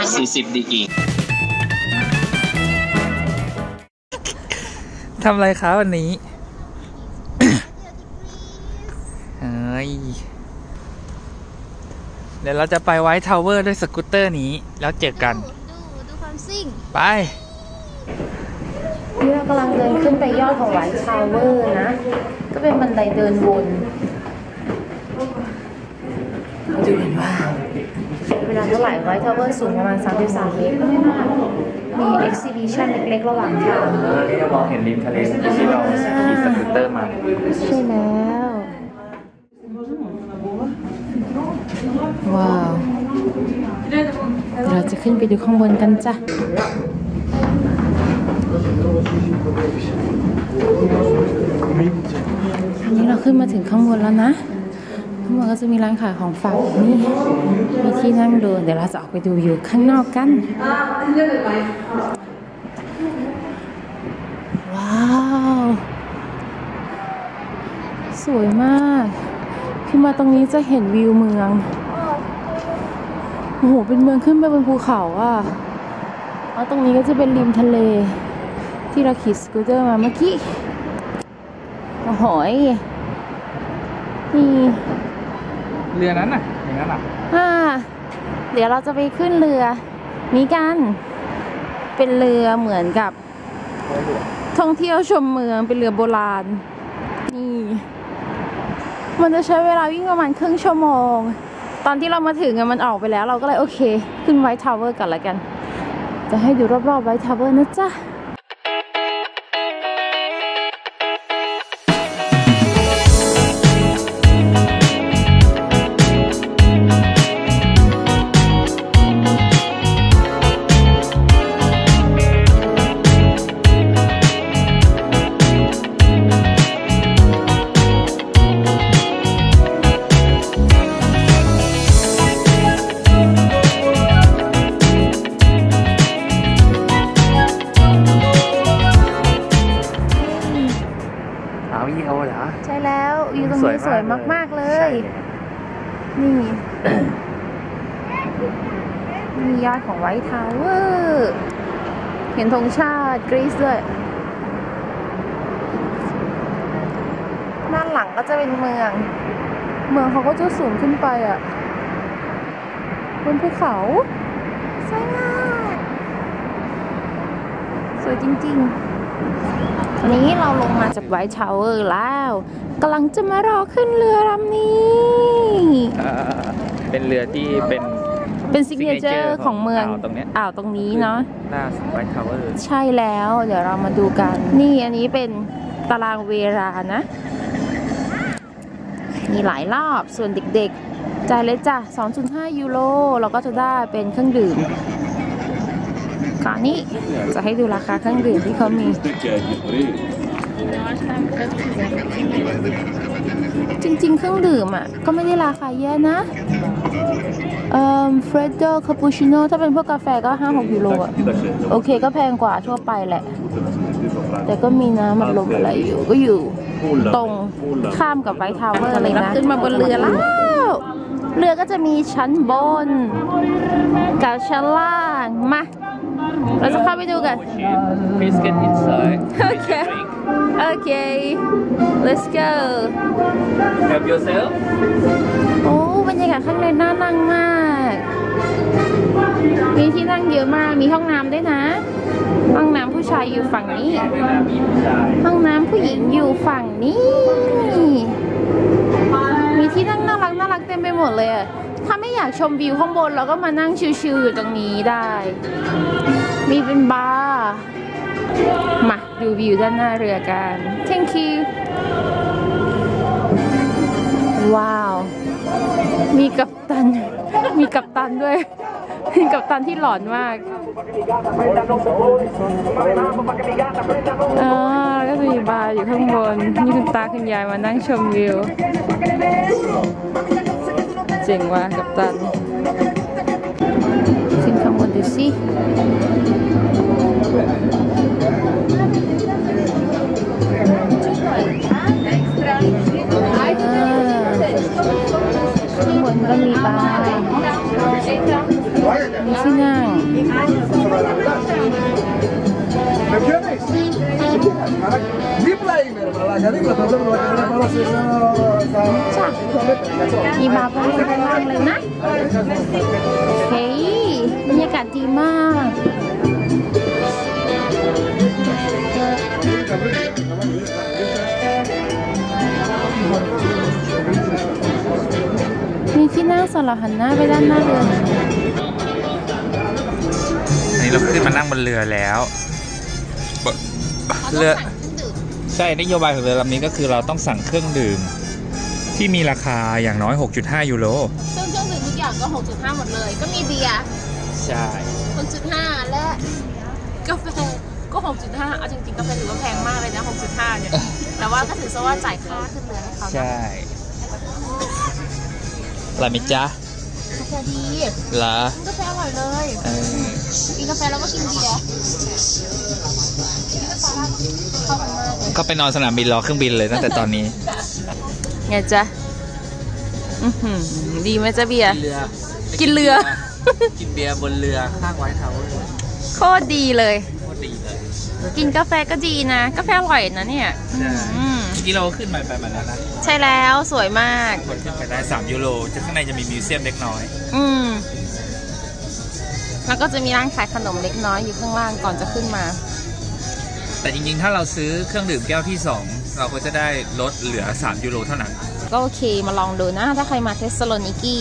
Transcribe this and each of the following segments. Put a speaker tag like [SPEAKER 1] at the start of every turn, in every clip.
[SPEAKER 1] 40 ดีกรี
[SPEAKER 2] ทำอะไรคะวันนี้ เฮ้ยเดี๋ยวเราจะไปไวท์ทาวเวอร์ด้วยสกูตเตอร์นี้แล้วเจอกัน
[SPEAKER 3] ดูความซิ่ง
[SPEAKER 2] ไป
[SPEAKER 3] นี่เรากำลังเดินขึ้นไปยอดของไวท์ทาวเวอร์นะก็เป็นบันไดเดินวนดูกันว่าเวลาเท่าไหร่ไวท์ทาวเวอร์สูงประมาณ33 เมตรก็ไม่มากมีเอ็กซิบิชันเล็กๆระหว่างทาง
[SPEAKER 2] นี่จะมองเห็นริมทะเลที่เราขี่สกูตเตอร์มา
[SPEAKER 3] ใช่แล้วว้าวเราจะขึ้นไปดูข้างบนกันจ้ะอันนี้เราขึ้นมาถึงข้างบนแล้วนะข้างบนก็จะมีร้านขายของฝากนี่มีที่นั่งดูเดี๋ยวเราจะออกไปดูวิวข้างนอกกันว้าวสวยมากขึ้นมาตรงนี้จะเห็นวิวเมืองโอ้โหเป็นเมืองขึ้นไปบนภูเขาอ่ะแล้วตรงนี้ก็จะเป็นริมทะเลที่เราขี่สกูตเตอร์มาเมื่อกี้โอ้โหนี่
[SPEAKER 2] เรือนั้นน่ะอย่างนั้นอ่ะ
[SPEAKER 3] เดี๋ยวเราจะไปขึ้นเรือนี้กันเป็นเรือเหมือนกับท่องเที่ยวชมเมืองเป็นเรือโบราณนี่มันจะใช้เวลาวิ่งประมาณครึ่งชั่วโมงตอนที่เรามาถึงมันออกไปแล้วเราก็เลยโอเคขึ้นไวท์ทาวเวอร์กันละกันจะให้ดูรอบๆไวท์ทาวเวอร์นะจ๊ะใช่แล้วอยู่ตรงนี้สวยมากๆเลยนี่มียอดของไวท์ทาวเวอร์เห็นธงชาติกรีซด้วยด้านหลังก็จะเป็นเมืองเขาก็จะสูงขึ้นไปอ่ะบนภูเขาสวยมากสวยจริงๆตอนนี้เราลงมาจากไวท์ทาวเวอร์แล้วกำลังจะมารอขึ้นเรือลำนี้
[SPEAKER 2] เป็นเรือที่
[SPEAKER 3] เป็นซิกเนเจอร์ของเมืองตรงนี้เนาะ
[SPEAKER 2] หน้าไวท์ทาวเวอร์
[SPEAKER 3] ใช่แล้วเดี๋ยวเรามาดูกันนี่อันนี้เป็นตารางเวลานะมีหลายรอบส่วนเด็กๆจ่ายเลยจ้ะ 2.5 ยูโรเราก็จะได้เป็นเครื่องดื่มก่อนนี้จะให้ดูราคาเครื่องดื่มที่เขามีจริงๆเครื่องดื่มอ่ะก็ไม่ได้ราคาแย่นะเฟรดโดคาปูชิโน่ถ้าเป็นพวกกาแฟก็ 5-6 ยูโรอ่ะโอเคก็แพงกว่าทั่วไปแหละแต่ก็มีน้ำอัดลมอะไรอยู่ก็อยู่ตรงข้ามกับไวท์ทาวเวอร์เลยนะขึ้นมาบนเรือแล้วเรือก็จะมีชั้นบนกับชั้นล่างมาเราจะเข้าไปดูกัน
[SPEAKER 2] Please get inside.
[SPEAKER 3] Okay. Let's go.
[SPEAKER 2] Help yourself.
[SPEAKER 3] โอ้บรรยากาศข้างในน่านั่งมากมีที่นั่งเยอะมากมีห้องน้ำด้วยนะห้องน้ำผู้ชายอยู่ฝั่งนี้ห้องน้ำผู้หญิงอยู่ฝั่งนี้มีที่นั่งน่ารักเต็มไปหมดเลยถ้าไม่อยากชมวิวข้างบนเราก็มานั่งชิลๆอยู่ตรงนี้ได้มีเป็นบาร์มาดูวิวด้านหน้าเรือกัน Thank you ว้าวมีกัปตันด้วยมีกัปตันที่หลอนมากแล้วก็จะมีบาร์อยู่ข้างบนนี่คุณตาคุณยายมานั่งชมวิวเจ๋งว่ะกัปตันขึ้นข้างบนดูสิข้างบนก็มีบาร์มีที่นั่งจ้ะมีบาร์โฮสด้านล่างเลยนะเฮ้ยบรรยากาศดีมากมีที่นั่งสำหรับหันหน้าไปด้านหน้าเรือ
[SPEAKER 2] อันนี้เราขึ้นมานั่งบนเรือแล้วเรือใช่นโยบายของเรือลำนี้ก็คือเราต้องสั่งเครื่องดื่มที่มีราคาอย่างน้อย 6.5 ยูโร
[SPEAKER 3] ซึ่งเครื่องดื่มทุกอย่างก็ 6.5 หมดเลยก็มีเบียร์
[SPEAKER 2] ใช่
[SPEAKER 3] 6.5 และกาแฟก็ 6.5 เอาจริงๆกาแฟถือว่าแพงมากเลยนะ 6.5 เนี่ยแต่ว่าก็ถือซะว่าจ่ายค่าขึ้นเรือให้เขา
[SPEAKER 2] ใช่ลามิจ้ากาแฟดีเหรอกาแฟอร่อยเลยกินกาแฟแล้วก็กินเบียร์ก็ไปนอนสนามบินรอเครื่องบินเลยตั้งแต่ตอนนี้
[SPEAKER 3] ไงจ๊ะดีไหมจ๊ะเบียร์กินเรือ
[SPEAKER 2] กินเบียร์บนเรือข้างไวท์เฮาส์
[SPEAKER 3] โคตรดีเลยกินกาแฟก็ดีนะกาแฟอร่อยนะเนี่ย
[SPEAKER 2] ที่เราขึ้นไปมาแล้วนะ
[SPEAKER 3] ใช่แล้วสวยมาก
[SPEAKER 2] คนขึ้นไปได้3 ยูโรจะข้างในจะมีมิวเซียมเล็กน้อย
[SPEAKER 3] แล้วก็จะมีร้านขายขนมเล็กน้อยอยู่ข้างล่างก่อนจะขึ้นมา
[SPEAKER 2] แต่จริงๆถ้าเราซื้อเครื่องดื่มแก้วที่2เราก็จะได้ลดเหลือ3 ยูโรเท่านั้น
[SPEAKER 3] ก็โอเคมาลองดูนะถ้าใครมาเทสซาโลนิกี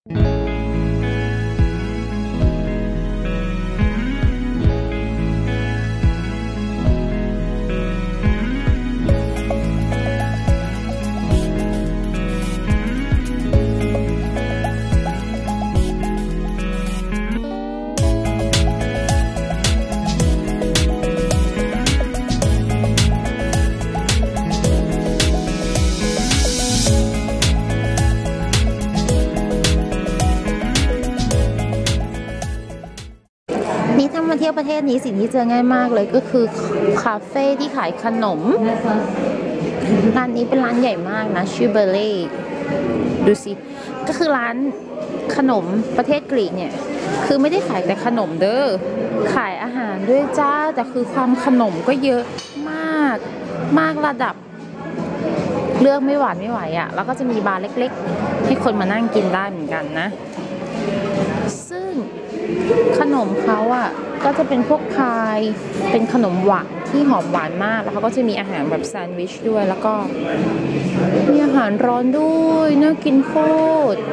[SPEAKER 3] มาเที่ยวประเทศนี้สิ่งที่เจอง่ายมากเลยก็คือคาเฟ่ที่ขายขนมร้านนี้เป็นร้านใหญ่มากนะชื่อเบเล่ดูสิก็คือร้านขนมประเทศกรีกเนี่ยคือไม่ได้ขายแต่ขนมเด้อขายอาหารด้วยจ้าแต่คือความขนมก็เยอะมากมากระดับเลือกไม่หวานไม่ไหวอ่ะแล้วก็จะมีบาร์เล็กๆให้คนมานั่งกินได้เหมือนกันนะซึ่งขนมเขาอ่ะก็จะเป็นพวกพายเป็นขนมหวานที่หอมหวานมากแล้วเขาก็จะมีอาหารแบบแซนด์วิชด้วยแล้วก็มีอาหารร้อนด้วยน่ากินโคตร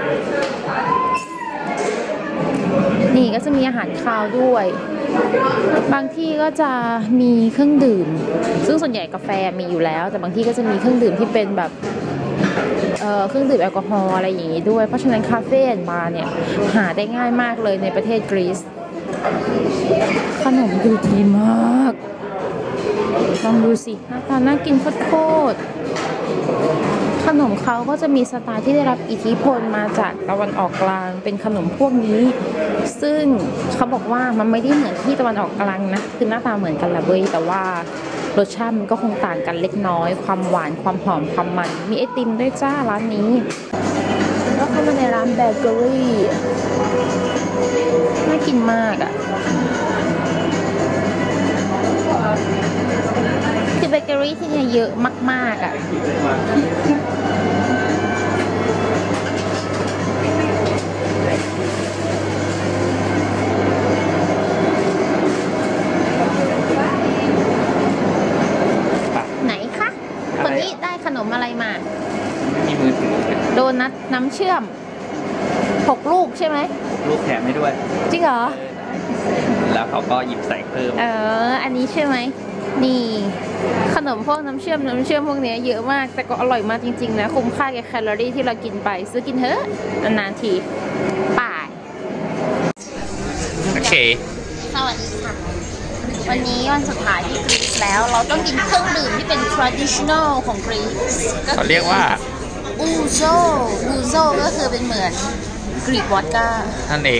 [SPEAKER 3] นี่ก็จะมีอาหารคาวด้วยบางที่ก็จะมีเครื่องดื่มซึ่งส่วนใหญ่กาแฟมีอยู่แล้วแต่บางที่ก็จะมีเครื่องดื่มที่เป็นแบบเครื่องดื่มแอลกอฮอล์อะไรอย่างนี้ด้วยเพราะฉะนั้นคาเฟ่บาร์เนี่ยหาได้ง่ายมากเลยในประเทศกรีซขนมดูดีมากลองดูสิหน้าตาน่ากินโคตรขนมเขาก็จะมีสไตล์ที่ได้รับอิทธิพลมาจากตะวันออกกลางเป็นขนมพวกนี้ซึ่งเขาบอกว่ามันไม่ได้เหมือนที่ตะวันออกกลางนะคือหน้าตาเหมือนกันแหละเว้ยแต่ว่ารสชาติมันก็คงต่างกันเล็กน้อยความหวานความหอมความมันมีไอติมด้วยจ้าร้านนี้แล้วเข้ามาในร้านเบเกอรี่น่ากินมากอ่ะคือเบเกอรี่ที่นี่เยอะมากๆอ่ะไหนคะคนนี้ได้ขนมอะไรมา
[SPEAKER 2] มีมือถือ
[SPEAKER 3] โดนัทน้ำเชื่อม6 ลูกใช่ไหม
[SPEAKER 2] ลูกแถมให้ด้วย
[SPEAKER 3] จริงเหรอ
[SPEAKER 2] แล้วเขาก็หยิบใส่เพิ่ม
[SPEAKER 3] อันนี้ใช่ไหมนี่ขนมพวกน้ำเชื่อมพวกนี้เยอะมากแต่ก็อร่อยมากจริงๆนะคุ้มค่ากับแคลอรี่ที่เรากินไปซื้อกินเถอะนานๆทีป่าย
[SPEAKER 2] โอเค
[SPEAKER 3] สวัสดีค่ะวันนี้วันสุดท้ายที่กรีซแล้วเราต้องกินเครื่องดื่มที่เป็น traditional ของกรีซ
[SPEAKER 2] เขาเรียกว่า
[SPEAKER 3] อูโซก็คือเป็นเหมือนกรีกวอดก้า
[SPEAKER 2] นั่นเอง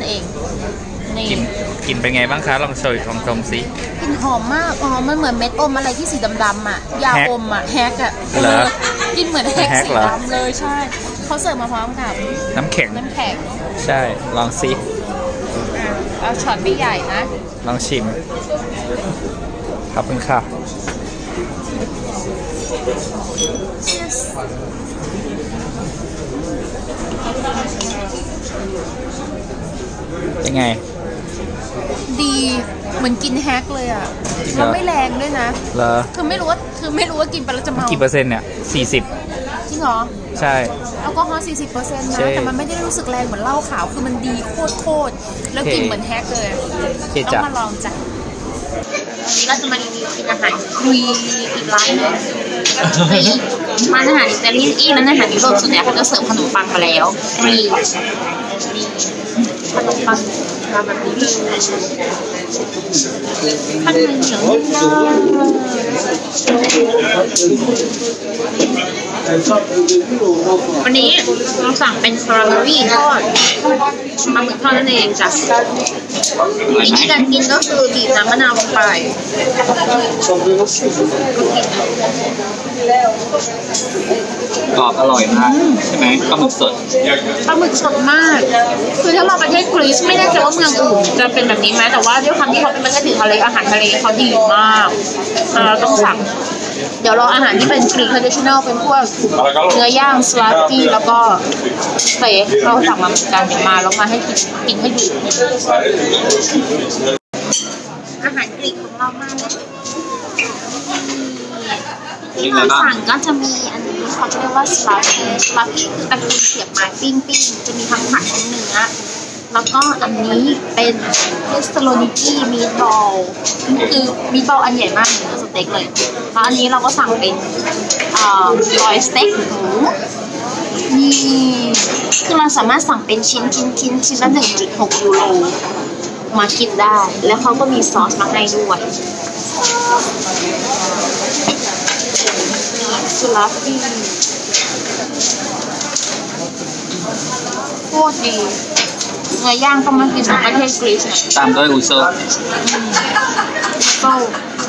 [SPEAKER 2] กินเป็นไงบ้างคะลองโชยของตรงสิ
[SPEAKER 3] กินหอมมากมันเหมือนเม็ดอมอะไรที่สีดำๆอ่ะยาอมอ่ะแฮกอ่ะกินเหมือนแฮกสีดำเลยใช่เขาเสิร์ฟมาพร้อมกับ
[SPEAKER 2] น้ำแข็งใช่ลองสิ
[SPEAKER 3] เอาช็อตไม่ใหญ่นะ
[SPEAKER 2] ลองชิมขอบคุณค่ะเป็นไง
[SPEAKER 3] ดีเหมือนกินแฮกเลยอ่ะแล้วไม่แรงด้วยนะ
[SPEAKER 2] เหรอ
[SPEAKER 3] คือไม่รู้ว่ากินไปแล้วจะเมา
[SPEAKER 2] กี่เปอร์เซ็นต์เนี่ย40
[SPEAKER 3] จริงเหรอ
[SPEAKER 2] ใช่
[SPEAKER 3] แอลกอฮอล์40%นะ
[SPEAKER 2] ใช่
[SPEAKER 3] แต่มันไม่ได้รู้สึกแรงเหมือนเหล้าขาวคือมันดีโคตรแล้วกินเหมือนแฮกเลย
[SPEAKER 2] โอเค
[SPEAKER 3] ต้อ
[SPEAKER 2] จ้ะ
[SPEAKER 3] งมาลองจ้ะเราจะมารีวิวกินอาหารคุยอีกร้านหนึงร้านอาหารอิตาเลียนร้านอาหารยุโรปส่วนใหญ่เขาจะเสิร์ฟขนมปังมาแล้วมีขนมปังมาแบบนี้เลยข้างในเหนียวนุ่มมากวันนี้เราสั่งเป็นสตรอเบอรี่ทอดปลาหมึกทอดนั่นเองจ้ะวิธีการกินก็คือบีบน้ำมะนาวลงไป
[SPEAKER 2] กรอบอร่อยมากใช่ไหมปลาหมึกสด
[SPEAKER 3] ปลาหมึกสดมากคือถ้ามาประเทศกรีซไม่แน่ใจว่าเมืองอื่นจะเป็นแบบนี้ไหมแต่ว่าด้วยความที่เขาเป็นประเทศติดทะเลอาหารทะเลเขาดีมากเราต้องสั่งเดี๋ยวรออาหารที่เป็นกรีกทรดิชันแนลเป็นพวกเนื้อย่างสลาตี้แล้วก็สเต็กเราสั่งมาเหมือนกันเดี๋ยวมาแล้วมาให้กินให้ดูอาหารกรีกของเรามาแล้วที่เราสั่งก็จะมีอันนี้เขาเรียกว่าสลาตี้คือตะเกียบเสียบไม้ปิ้งจะมีทั้งผักทั้งเนื้อแล้วก็อันนี้เป็นเทสโตโลนิกี้มีทบอลคือมีทบอลอันใหญ่มากเหมือนสเต็กเลยแล้วอันนี้เราก็สั่งเป็นรอยสเต็กหมูนี่คือเราสามารถสั่งเป็นชิ้นละ 1.6 ยูโรมากินได้แล้วเขาก็มีซอสมาให้ด้วยสลัดปี้โคตรดีเนื้อย่างต้องมากินจากประเทศกรีซเนี่ย
[SPEAKER 2] ตามด้วยอุโซ
[SPEAKER 3] ก็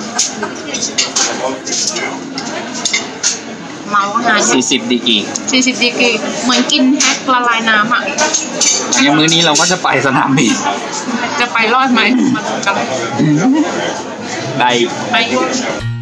[SPEAKER 3] เมาอาหาร
[SPEAKER 2] 40ดีกรี
[SPEAKER 3] 40 ดีกรีเหมือนกินแฮกละลายน้ำอ่ะ
[SPEAKER 2] อย่างมื้อนี้เราก็จะไปสนามบิน
[SPEAKER 3] จะไปรอดไหมมาดูกัน
[SPEAKER 2] ได้
[SPEAKER 3] ไป